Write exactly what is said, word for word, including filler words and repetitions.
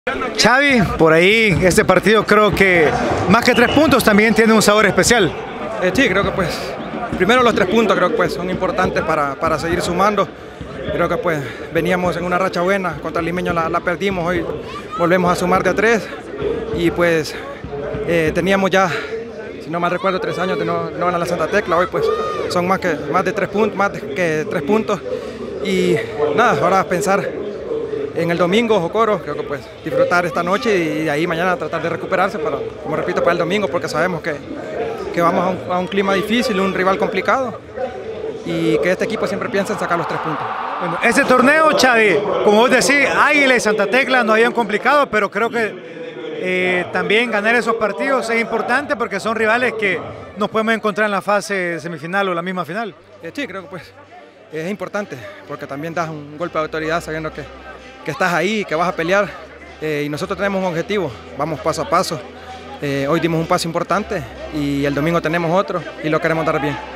Xavi, por ahí este partido creo que más que tres puntos también tiene un sabor especial. Eh, sí, creo que pues primero los tres puntos creo que pues son importantes para, para seguir sumando. Creo que pues veníamos en una racha buena, contra el Limeño la, la perdimos, hoy volvemos a sumar de a tres y pues eh, teníamos ya, si no mal recuerdo, tres años de no, no ganar la Santa Tecla, hoy pues son más, que, más de tres puntos, más de, que tres puntos y nada, ahora pensar en el domingo, Jocoro, creo que pues disfrutar esta noche y de ahí mañana tratar de recuperarse para, como repito, para el domingo, porque sabemos que, que vamos a un, a un clima difícil, un rival complicado y que este equipo siempre piensa en sacar los tres puntos. Bueno, ese torneo, Xavi, como vos decís, Águila y Santa Tecla no habían complicado, pero creo que eh, también ganar esos partidos es importante porque son rivales que nos podemos encontrar en la fase semifinal o la misma final. Eh, sí, creo que pues es importante porque también das un golpe de autoridad sabiendo que que estás ahí, que vas a pelear eh, y nosotros tenemos un objetivo, vamos paso a paso, eh, hoy dimos un paso importante y el domingo tenemos otro y lo queremos dar bien.